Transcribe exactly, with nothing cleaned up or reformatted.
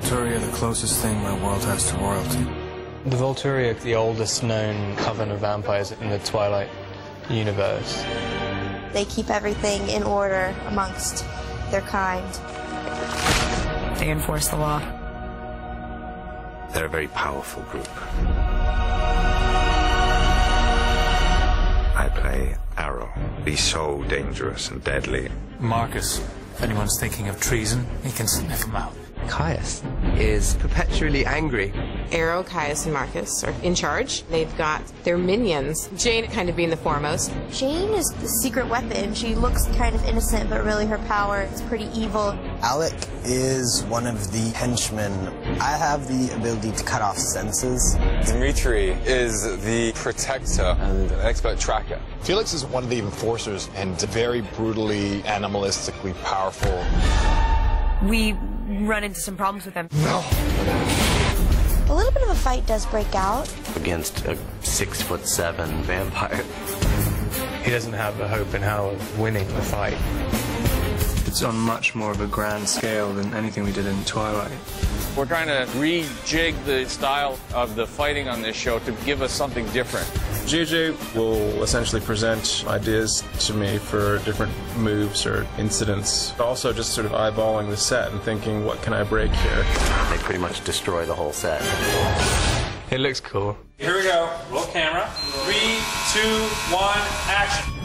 Volturi are the closest thing my world has to royalty. The Volturi are the oldest known coven of vampires in the Twilight universe. They keep everything in order amongst their kind. They enforce the law. They're a very powerful group. I play Arrow. He's so dangerous and deadly. Marcus, if anyone's thinking of treason, he can sniff him out. Caius is perpetually angry. Arrow, Caius, and Marcus are in charge. They've got their minions, Jane kind of being the foremost. Jane is the secret weapon. She looks kind of innocent, but really her power is pretty evil. Alec is one of the henchmen. I have the ability to cut off senses. Dimitri is the protector and an expert tracker. Felix is one of the enforcers and very brutally, animalistically powerful. We run into some problems with them. No. A little bit of a fight does break out. Against a six foot seven vampire. He doesn't have a hope in hell of winning the fight. It's on much more of a grand scale than anything we did in Twilight. We're trying to rejig the style of the fighting on this show to give us something different. J J will essentially present ideas to me for different moves or incidents. Also just sort of eyeballing the set and thinking, what can I break here? They pretty much destroy the whole set. It looks cool. Here we go. Roll camera. Three, two, one, action.